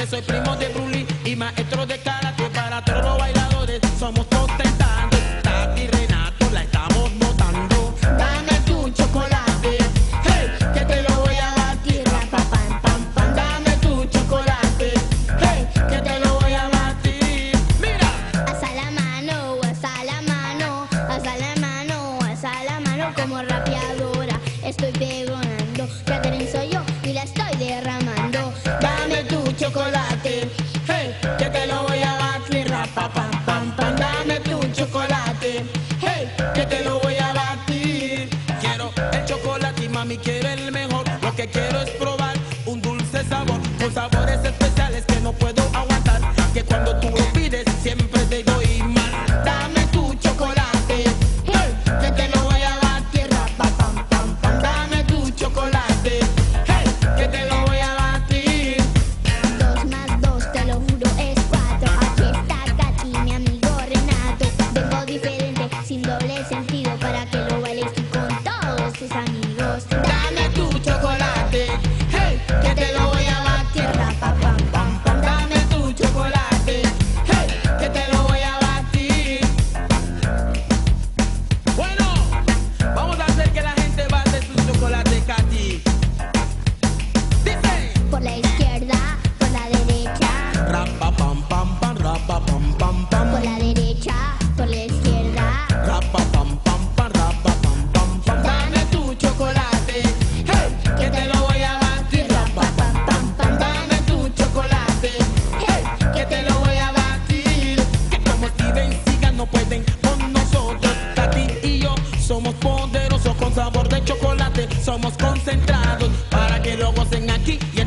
que soy primo de Bruli y maestro de karate para todos los bailadores. Somos contentando, Tati y Renato la estamos botando. Dame tu chocolate, hey, que te lo voy a batir. Rapa, pam, pam, pam. Dame tu chocolate, hey, que te lo voy a batir. Mira. Alza la mano, alza la mano, alza la mano, alza la mano como rapeadora. Estoy pregonando, Catherine soy yo y la estoy derramando. Dame tu chocolate, hey, que te lo voy a batir. Rapa, pam, pam, pam. Dame tu chocolate, hey, que te lo voy a batir. Quiero el chocolate y mami quiere el mejor. Lo que quiero es probar un dulce sabor con sabores especiales que no puedo aguantar. Que cuando tú lo pides siempre te doy más. Dame tu chocolate, hey, que te lo voy a batir. Rapa, pam, pam, pam. Dame tu chocolate, hey, que te lo voy a batir. 2 más 2, te lo juro, es 4. Aquí está Katy, mi amigo Renato. Vengo diferente, sin doble sentido, para que lo bailes tú con todos tus amigos. Dame tu chocolate, hey, que te lo voy a batir. Rapa, pam, pam, pam. Dame tu chocolate, hey, que te lo voy a batir. Bueno, vamos a hacer que la gente bate su chocolate, Katy. Dice. Por la izquierda, por la derecha, Rapa, pam, pam, pam, rapa, pam, pam, pam. por la derecha, por la izquierda. Rapa, pam, pam, pam, rapa, pam, pam, pam. Dame tu chocolate, hey, que te lo voy a batir. Rapa, pam, pam, pam. Dame tu chocolate, hey, que te lo voy a batir. Que como Steven Seagal no pueden con nosotros. Katy y yo somos poderosos con sabor de chocolate. Somos concentrados para que lo gocen aquí y